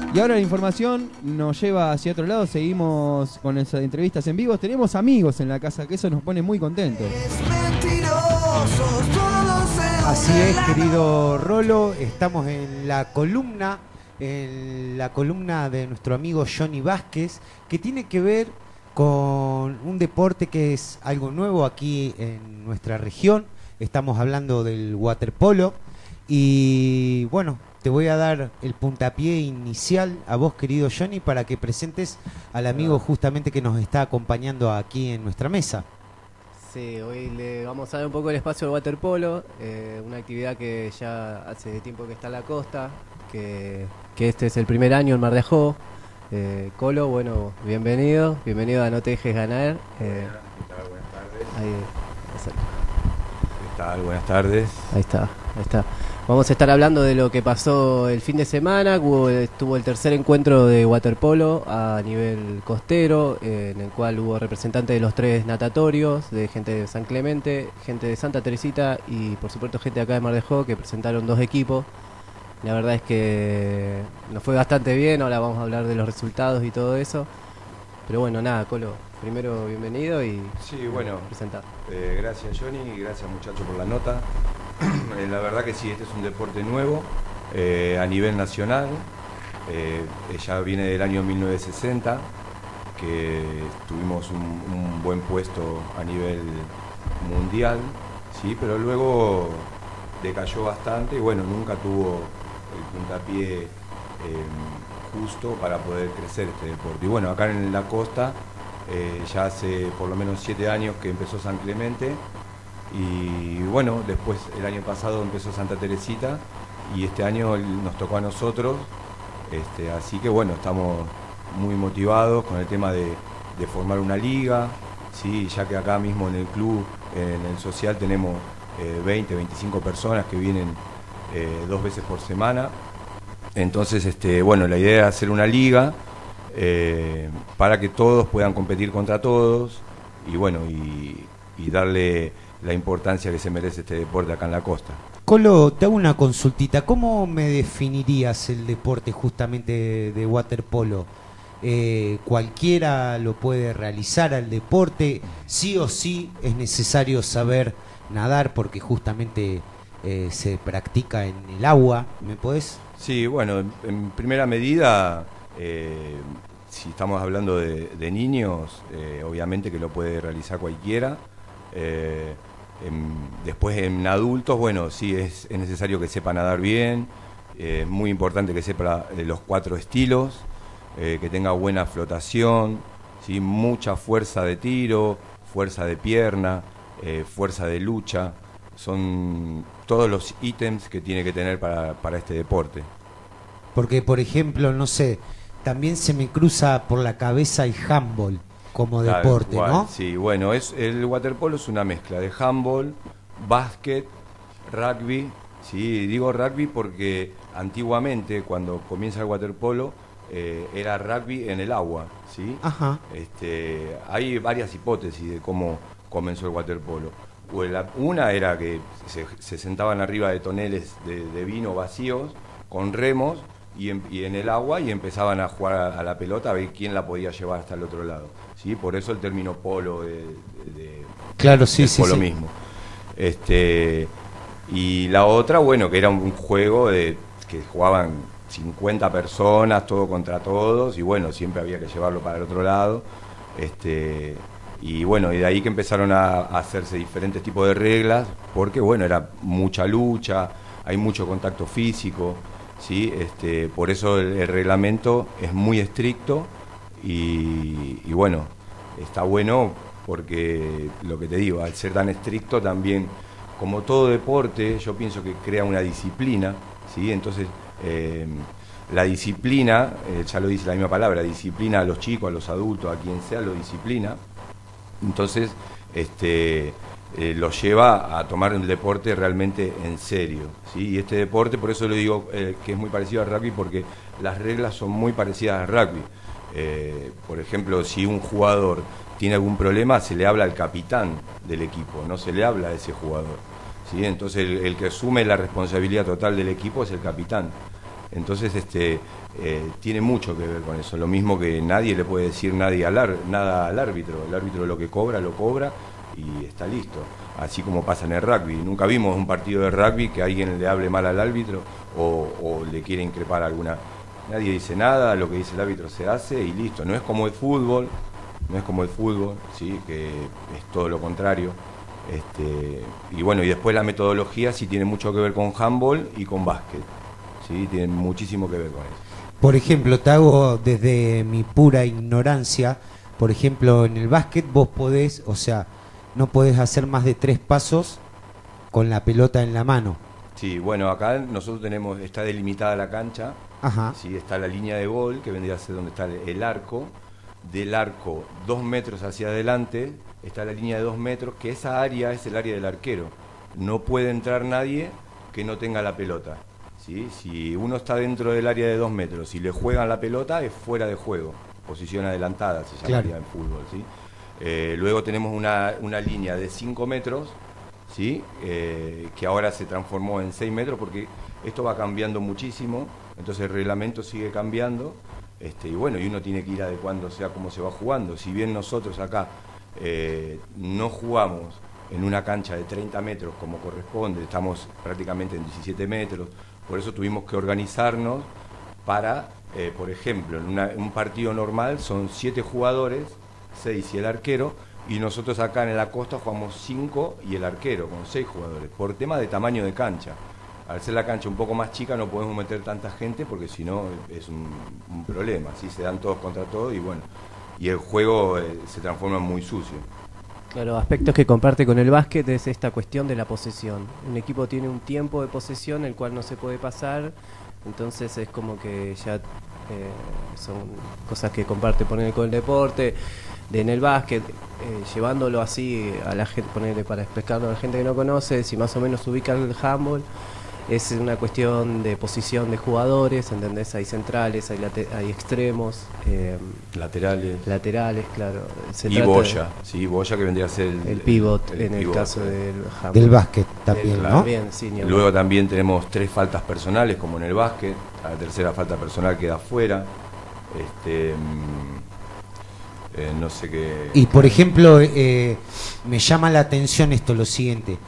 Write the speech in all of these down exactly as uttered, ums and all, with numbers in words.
Y ahora la información nos lleva hacia otro lado. Seguimos con esas entrevistas en vivo. Tenemos amigos en la casa, que eso nos pone muy contentos. Así es, querido Rolo. Estamos en la columna, en la columna de nuestro amigo Johnny Vázquez, que tiene que ver con un deporte que es algo nuevo aquí en nuestra región. Estamos hablando del waterpolo. Y bueno, te voy a dar el puntapié inicial a vos, querido Johnny, para que presentes al amigo justamente que nos está acompañando aquí en nuestra mesa. Sí, hoy le vamos a dar un poco el espacio al waterpolo, eh, una actividad que ya hace tiempo que está en la costa, que, que este es el primer año en Mar de Ajó. Eh, Colo, bueno, bienvenido, bienvenido a No Te Dejes Ganar. Eh, Buenas tardes. ahí, ¿Qué tal? Buenas tardes. ahí está, ahí está. Vamos a estar hablando de lo que pasó el fin de semana. Hubo, estuvo el tercer encuentro de waterpolo a nivel costero, eh, en el cual hubo representantes de los tres natatorios, de gente de San Clemente, gente de Santa Teresita y por supuesto gente de acá de Mar de Ajó, que presentaron dos equipos. La verdad es que nos fue bastante bien. Ahora vamos a hablar de los resultados y todo eso. Pero bueno, nada, Colo, primero bienvenido y Sí, bueno, presentar. eh, gracias Johnny y gracias muchachos por la nota. Eh, la verdad que sí, este es un deporte nuevo eh, a nivel nacional. Eh, ya viene del año mil novecientos sesenta, que tuvimos un, un buen puesto a nivel mundial, sí, pero luego decayó bastante y bueno, nunca tuvo el puntapié eh, justo para poder crecer este deporte. Y bueno, acá en la costa eh, ya hace por lo menos siete años que empezó San Clemente. Y bueno, después el año pasado empezó Santa Teresita y este año nos tocó a nosotros, este, así que bueno, estamos muy motivados con el tema de, de formar una liga, ¿sí? Ya que acá mismo en el club, en el social, tenemos eh, veinte, veinticinco personas que vienen eh, dos veces por semana. Entonces, este, bueno, la idea es hacer una liga eh, para que todos puedan competir contra todos y bueno, y, y darle la importancia que se merece este deporte acá en la costa. Colo, te hago una consultita. ¿Cómo me definirías el deporte justamente de, de waterpolo? Eh, ¿Cualquiera lo puede realizar al deporte? ¿Sí o sí es necesario saber nadar porque justamente eh, se practica en el agua? ¿Me podés? Sí, bueno, en, en primera medida, eh, si estamos hablando de, de niños, eh, obviamente que lo puede realizar cualquiera. Eh, en, después en adultos, bueno, sí es, es necesario que sepa nadar bien, es eh, muy importante que sepa eh, los cuatro estilos, eh, que tenga buena flotación, ¿sí? Mucha fuerza de tiro, fuerza de pierna, eh, fuerza de lucha, son todos los ítems que tiene que tener para, para este deporte. Porque, por ejemplo, no sé, también se me cruza por la cabeza el handball como Tal deporte, cual, ¿no? Sí, bueno, es, el waterpolo es una mezcla de handball, básquet, rugby, sí, digo rugby porque antiguamente cuando comienza el waterpolo eh, era rugby en el agua, ¿sí? Ajá. Este, hay varias hipótesis de cómo comenzó el waterpolo. Una era que se, se sentaban arriba de toneles de, de vino vacíos con remos y en, y en el agua y empezaban a jugar a, a la pelota a ver quién la podía llevar hasta el otro lado. ¿Sí? Por eso el término polo de, de, claro, sí, del sí, polo sí. mismo. Este, y la otra, bueno, que era un juego de que jugaban cincuenta personas, todo contra todos, y bueno, siempre había que llevarlo para el otro lado. Este, y bueno, y de ahí que empezaron a, a hacerse diferentes tipos de reglas, porque bueno, era mucha lucha, hay mucho contacto físico, ¿sí? Este, por eso el, el reglamento es muy estricto. Y, y bueno, está bueno porque lo que te digo, al ser tan estricto también, como todo deporte, yo pienso que crea una disciplina, ¿sí? Entonces, eh, la disciplina, eh, ya lo dice la misma palabra, disciplina a los chicos, a los adultos, a quien sea, lo disciplina. Entonces, este, eh, lo lleva a tomar el deporte realmente en serio, ¿sí? Y este deporte, por eso le digo eh, que es muy parecido al rugby, porque las reglas son muy parecidas al rugby. Eh, por ejemplo, si un jugador tiene algún problema, se le habla al capitán del equipo, no se le habla a ese jugador, ¿sí? Entonces el, el que asume la responsabilidad total del equipo es el capitán. Entonces este eh, tiene mucho que ver con eso. Lo mismo que nadie le puede decir nadie al ar, nada al árbitro. El árbitro lo que cobra, lo cobra y está listo. Así como pasa en el rugby. Nunca vimos un partido de rugby que alguien le hable mal al árbitro o, o le quiere increpar alguna. Nadie dice nada, lo que dice el árbitro se hace y listo. No es como el fútbol, no es como el fútbol, ¿sí? Que es todo lo contrario. Este, y bueno, y después la metodología sí tiene mucho que ver con handball y con básquet. Sí, tiene muchísimo que ver con eso. Por ejemplo, te hago desde mi pura ignorancia, por ejemplo, en el básquet vos podés, o sea, no podés hacer más de tres pasos con la pelota en la mano. Sí, bueno, acá nosotros tenemos, está delimitada la cancha. Ajá. Sí, está la línea de gol, que vendría a ser donde está el arco. Del arco, dos metros hacia adelante, está la línea de dos metros, que esa área es el área del arquero. No puede entrar nadie que no tenga la pelota. ¿Sí? Si uno está dentro del área de dos metros y le juegan la pelota, es fuera de juego. Posición adelantada, se llamaría en fútbol. ¿Sí? Eh, luego tenemos una, una línea de cinco metros, ¿sí? eh, que ahora se transformó en seis metros, porque esto va cambiando muchísimo. Entonces el reglamento sigue cambiando, este, y bueno, y uno tiene que ir adecuándose a cómo se va jugando. Si bien nosotros acá eh, no jugamos en una cancha de treinta metros como corresponde, estamos prácticamente en diecisiete metros, por eso tuvimos que organizarnos para, eh, por ejemplo, en una, un partido normal son siete jugadores, seis y el arquero, y nosotros acá en la costa jugamos cinco y el arquero, con seis jugadores, por tema de tamaño de cancha. Al ser la cancha un poco más chica no podemos meter tanta gente porque si no es un, un problema, ¿sí? Se dan todos contra todos y bueno, y el juego eh, se transforma muy sucio. Claro, aspectos que comparte con el básquet es esta cuestión de la posesión. Un equipo tiene un tiempo de posesión el cual no se puede pasar, entonces es como que ya eh, son cosas que comparte poner con el deporte. De en el básquet, eh, llevándolo así a la gente, ponerle para explicarlo a la gente que no conoce, si más o menos ubica el handball. Es una cuestión de posición de jugadores, ¿entendés? Hay centrales, hay, late hay extremos, eh, laterales, laterales, claro. Se y boya, de, sí, boya que vendría a ser el, el pivot el, el en el pivot, caso eh. del handball. Del básquet también, del, ¿no? También, sí, luego también tenemos tres faltas personales, como en el básquet. La tercera falta personal queda afuera. Este, eh, no sé qué. Y por ejemplo, eh, me llama la atención esto, lo siguiente.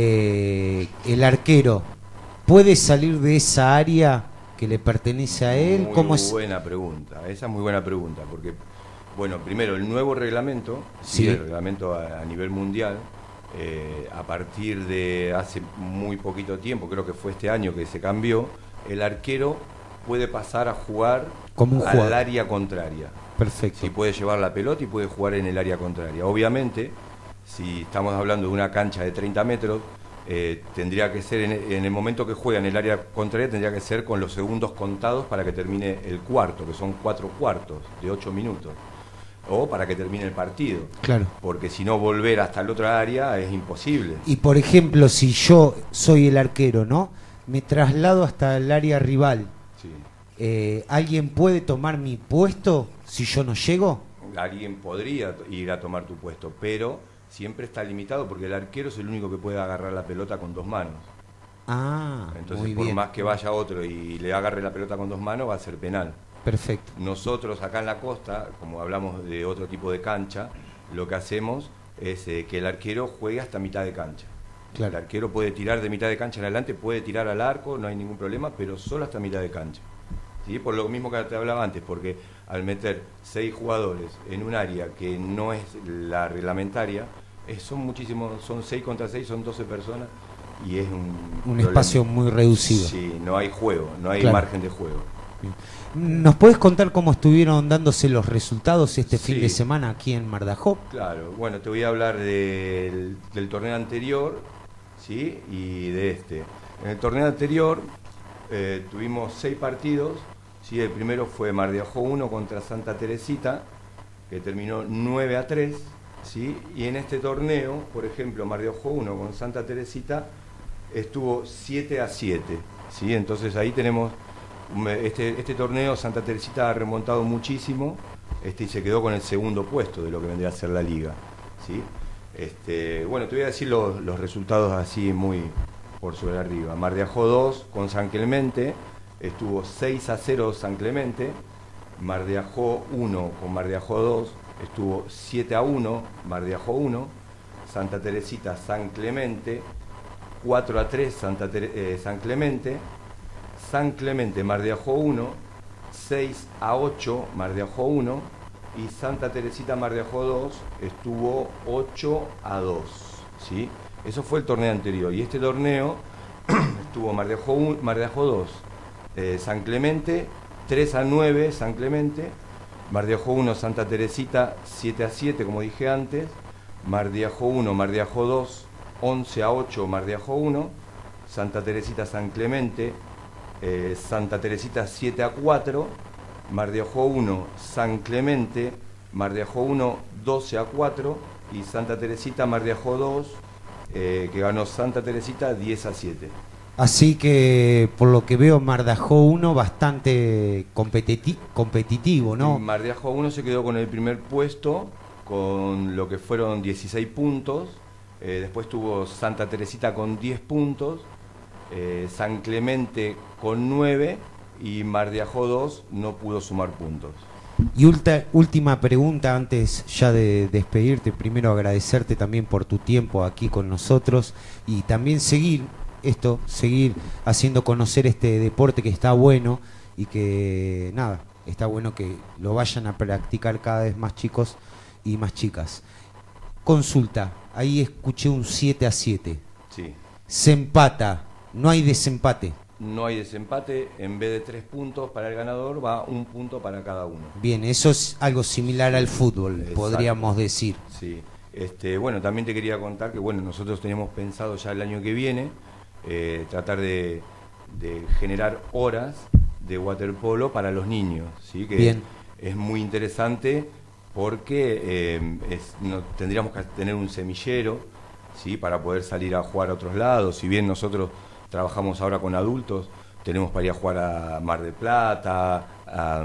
Eh, el arquero ¿puede salir de esa área que le pertenece a él? Muy ¿Cómo es? buena pregunta, esa es muy buena pregunta, porque, bueno, primero, el nuevo reglamento, sí. Sí, el reglamento a, a nivel mundial, eh, a partir de hace muy poquito tiempo, creo que fue este año que se cambió, el arquero puede pasar a jugar como un al jugador. área contraria. Perfecto. Sí, puede llevar la pelota y puede jugar en el área contraria. Obviamente, si estamos hablando de una cancha de treinta metros, Eh, tendría que ser, en, en el momento que juega en el área contraria, tendría que ser con los segundos contados para que termine el cuarto, que son cuatro cuartos de ocho minutos, o para que termine el partido. Claro. Porque si no, volver hasta el otro área es imposible. Y por ejemplo, si yo soy el arquero, ¿no? Me traslado hasta el área rival. Sí. Eh, ¿Alguien puede tomar mi puesto si yo no llego? Alguien podría ir a tomar tu puesto, pero siempre está limitado porque el arquero es el único que puede agarrar la pelota con dos manos. Ah, entonces muy por bien. más que vaya otro y le agarre la pelota con dos manos va a ser penal. Perfecto. Nosotros acá en la costa, como hablamos de otro tipo de cancha, lo que hacemos es eh, que el arquero juegue hasta mitad de cancha. Claro. El arquero puede tirar de mitad de cancha en adelante, puede tirar al arco, no hay ningún problema, pero solo hasta mitad de cancha. ¿Sí? Por lo mismo que te hablaba antes, porque al meter seis jugadores en un área que no es la reglamentaria, eh, son muchísimos, son seis contra seis, son doce personas y es un, un problema. Espacio muy reducido. Sí, no hay juego, no hay claro. margen de juego. ¿Nos puedes contar cómo estuvieron dándose los resultados este Sí. fin de semana aquí en Mar de Ajó? Claro, bueno, te voy a hablar del, del torneo anterior, ¿sí? Y de este. En el torneo anterior eh, tuvimos seis partidos, ¿sí? El primero fue Mar de Ajó uno contra Santa Teresita, que terminó nueve a tres, ¿sí? Y en este torneo, por ejemplo, Mar de Ajó uno con Santa Teresita estuvo siete a siete, ¿sí? Entonces ahí tenemos este, este torneo. Santa Teresita ha remontado muchísimo, este, y se quedó con el segundo puesto de lo que vendría a ser la liga, ¿sí? Este, bueno, te voy a decir los, los resultados así muy por sobre arriba. Mar de Ajó dos con San Clemente, estuvo seis a cero San Clemente, Mar de Ajó uno con Mar de Ajó dos, estuvo siete a uno Mar de Ajó uno, Santa Teresita San Clemente, cuatro a tres Santa Tere- eh, San Clemente, San Clemente Mar de Ajó uno, seis a ocho Mar de Ajó uno y Santa Teresita Mar de Ajó dos estuvo ocho a dos, ¿sí? Eso fue el torneo anterior y este torneo estuvo Mar de Ajó uno, Mar de Ajó dos, eh, San Clemente tres a nueve San Clemente, Mar de Ajó uno Santa Teresita siete a siete como dije antes, Mar de Ajó uno Mar de Ajó dos once a ocho Mar de Ajó uno, Santa Teresita San Clemente, eh, Santa Teresita siete a cuatro, Mar de Ajó uno San Clemente, Mar de Ajó uno doce a cuatro y Santa Teresita Mar de Ajó dos, eh, que ganó Santa Teresita diez a siete. Así que, por lo que veo, Mar de Ajó uno bastante competiti competitivo, ¿no? Mar de Ajó uno se quedó con el primer puesto, con lo que fueron dieciséis puntos. Eh, después tuvo Santa Teresita con diez puntos, eh, San Clemente con nueve y Mar de Ajó dos no pudo sumar puntos. Y ulta, última pregunta antes ya de despedirte. Primero agradecerte también por tu tiempo aquí con nosotros y también seguir esto, seguir haciendo conocer este deporte que está bueno y que nada, está bueno que lo vayan a practicar cada vez más chicos y más chicas. Consulta, ahí escuché un siete a siete. Sí. Se empata, no hay desempate. No hay desempate, en vez de tres puntos para el ganador va un punto para cada uno. Bien, eso es algo similar al fútbol, Exacto. Podríamos decir. Sí. Este, bueno, también te quería contar que bueno, nosotros teníamos pensado ya el año que viene eh, tratar de, de generar horas de waterpolo para los niños, ¿sí? Que Bien. Es muy interesante porque eh, es, no, tendríamos que tener un semillero, ¿sí? Para poder salir a jugar a otros lados. Si bien nosotros trabajamos ahora con adultos, tenemos para ir a jugar a Mar del Plata, a,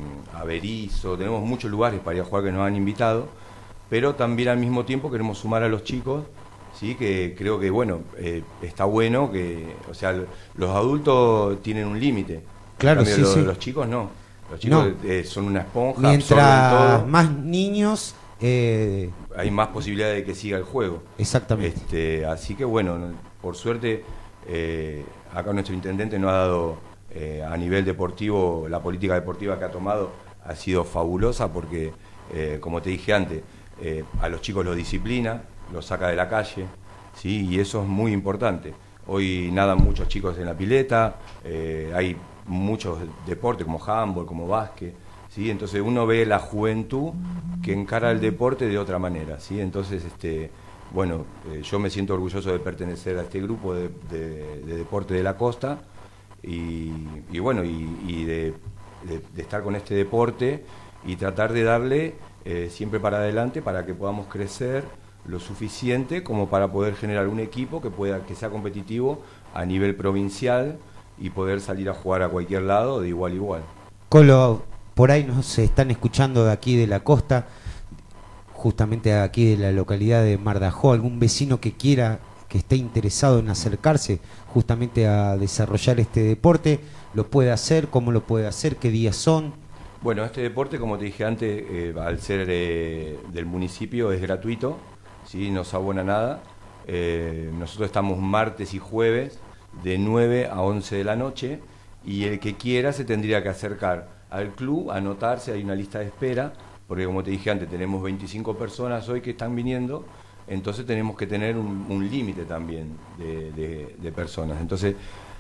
a Berizo, tenemos muchos lugares para ir a jugar que nos han invitado, pero también al mismo tiempo queremos sumar a los chicos, sí, que creo que bueno, eh, está bueno que, o sea, los adultos tienen un límite, Claro, en cambio, sí, los, sí. los chicos no, los chicos No. eh, son una esponja, Mientras absorben todo, más niños, eh, hay más posibilidad de que siga el juego. exactamente. Este, así que bueno, por suerte eh, acá nuestro intendente nos ha dado eh, a nivel deportivo, la política deportiva que ha tomado ha sido fabulosa porque, eh, como te dije antes, eh, a los chicos los disciplina, los saca de la calle, ¿sí? Y eso es muy importante. Hoy nadan muchos chicos en la pileta, eh, hay muchos deportes como handball, como básquet, ¿sí? Entonces uno ve la juventud que encara el deporte de otra manera, ¿sí? Entonces, este, bueno, eh, yo me siento orgulloso de pertenecer a este grupo de, de, de deporte de la costa y, y bueno, y, y de, de, de estar con este deporte y tratar de darle eh, siempre para adelante para que podamos crecer lo suficiente como para poder generar un equipo que pueda que sea competitivo a nivel provincial y poder salir a jugar a cualquier lado de igual a igual. Colo, por ahí nos están escuchando de aquí de la costa, justamente aquí de la localidad de Mar de Ajó, algún vecino que quiera, que esté interesado en acercarse justamente a desarrollar este deporte, ¿lo puede hacer? ¿Cómo lo puede hacer? ¿Qué días son? Bueno, este deporte, como te dije antes, eh, al ser eh, del municipio es gratuito, ¿sí? No se abona nada. Eh, nosotros estamos martes y jueves de nueve a once de la noche y el que quiera se tendría que acercar al club, anotarse, hay una lista de espera, porque como te dije antes, tenemos veinticinco personas hoy que están viniendo, entonces tenemos que tener un, un límite también de, de, de personas. Entonces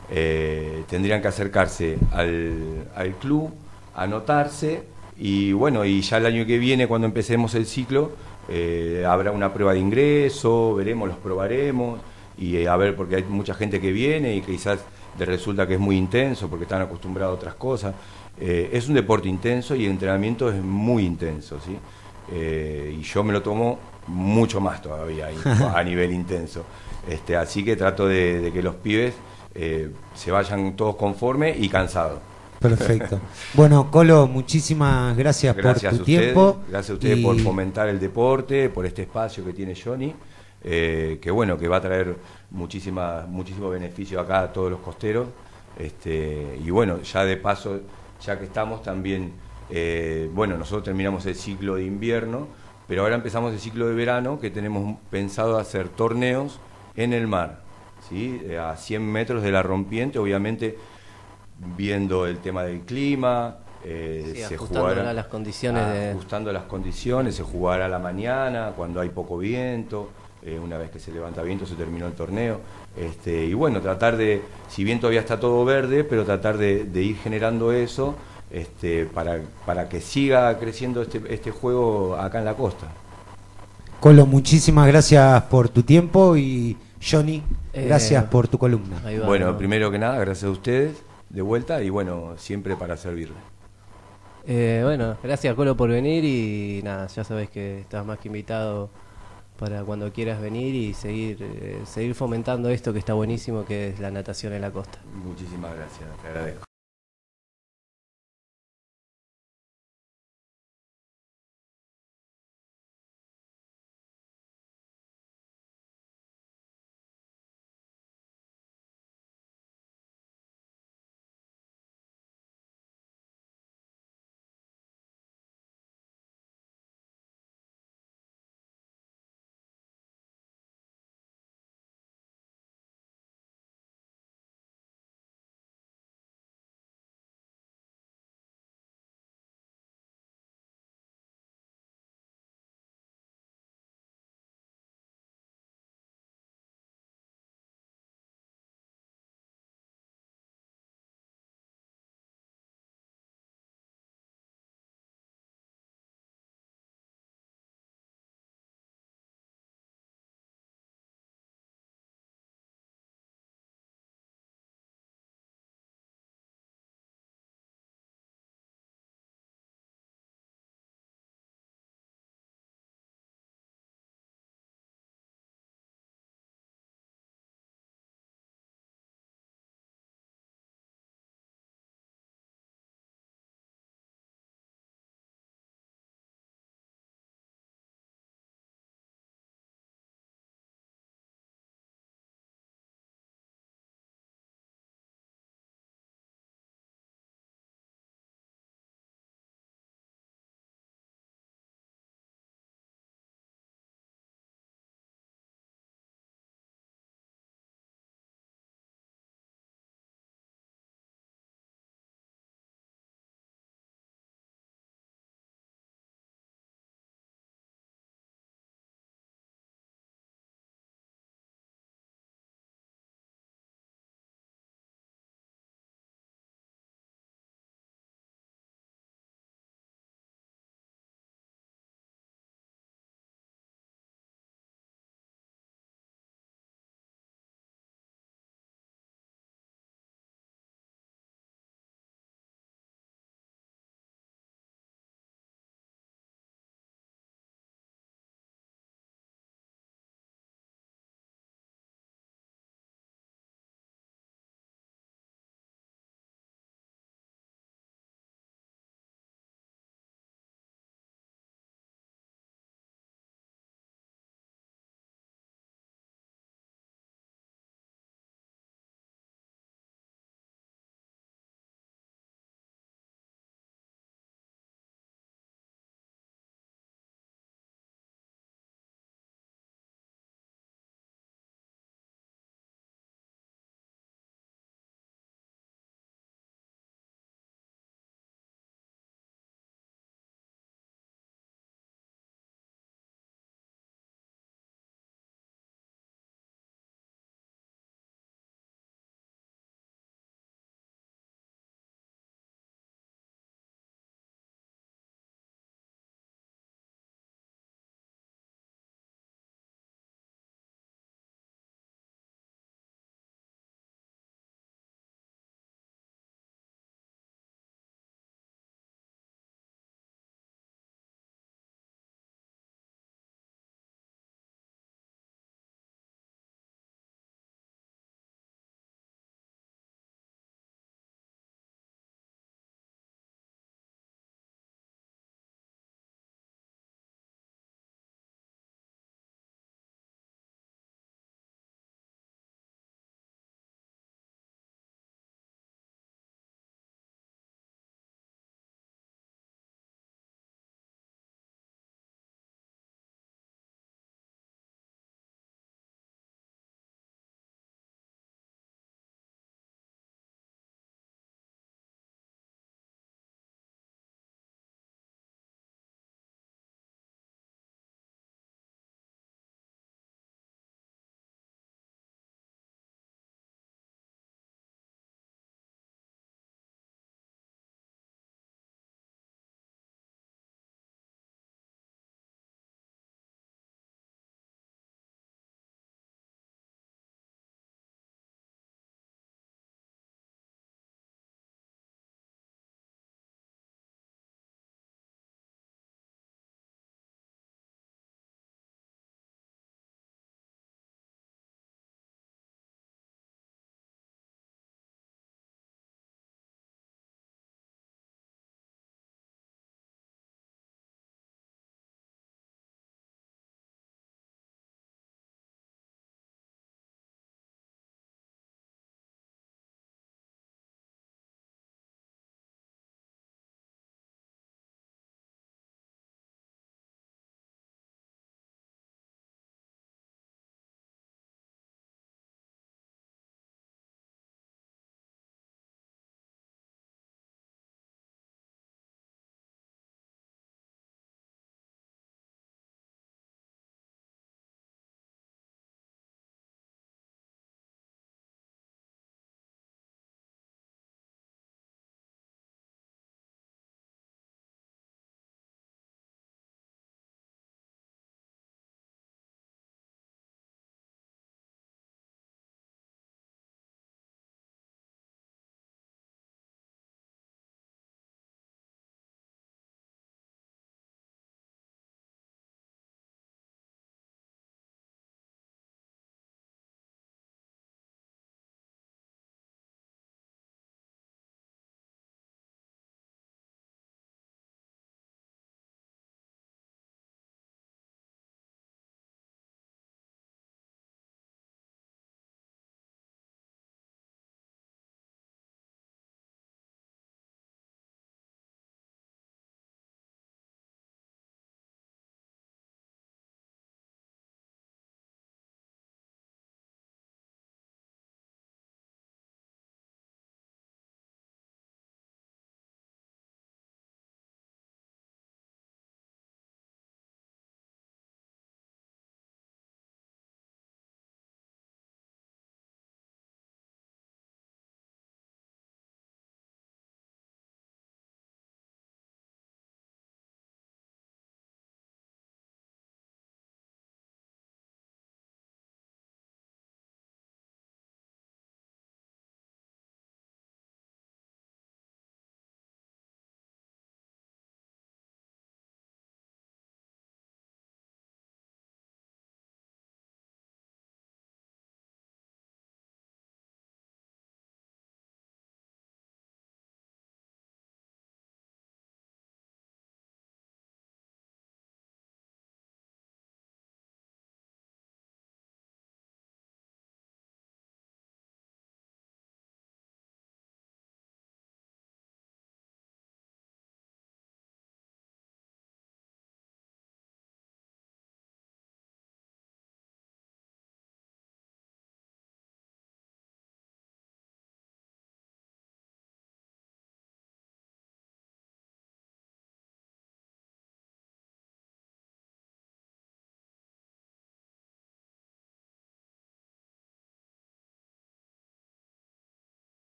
eh, tendrían que acercarse al, al club, anotarse y bueno, y ya el año que viene cuando empecemos el ciclo eh, habrá una prueba de ingreso, veremos, los probaremos y eh, a ver, porque hay mucha gente que viene y que quizás les resulta que es muy intenso porque están acostumbrados a otras cosas. Eh, es un deporte intenso y el entrenamiento es muy intenso, ¿sí? Eh, y yo me lo tomo mucho más todavía a nivel intenso. Este, así que trato de, de que los pibes eh, se vayan todos conformes y cansados. Perfecto. Bueno, Colo, muchísimas gracias, Gracias por tu a ustedes, tiempo. gracias a ustedes y... por fomentar el deporte, por este espacio que tiene Johnny, eh, que bueno, que va a traer muchísima, muchísimo beneficio acá a todos los costeros. Este, y bueno, ya de paso, ya que estamos también, eh, bueno, nosotros terminamos el ciclo de invierno, pero ahora empezamos el ciclo de verano, que tenemos pensado hacer torneos en el mar, ¿sí? A cien metros de la rompiente, obviamente viendo el tema del clima, eh, sí, se ajustándola jugará, a las condiciones de... ajustando las condiciones, se jugará a la mañana, cuando hay poco viento, eh, una vez que se levanta viento se terminó el torneo, este, y bueno, tratar de, si bien todavía está todo verde, pero tratar de, de ir generando eso, este, para, para que siga creciendo este, este juego acá en la costa. Colo, muchísimas gracias por tu tiempo y Johnny, gracias Eh, por tu columna. Ahí va, Bueno, ¿no? primero que nada, gracias a ustedes de vuelta y bueno, siempre para servirle. Eh, bueno, gracias Colo por venir y nada, ya sabes que estás más que invitado para cuando quieras venir y seguir eh, seguir fomentando esto que está buenísimo, que es la natación en la costa. Muchísimas gracias, te agradezco.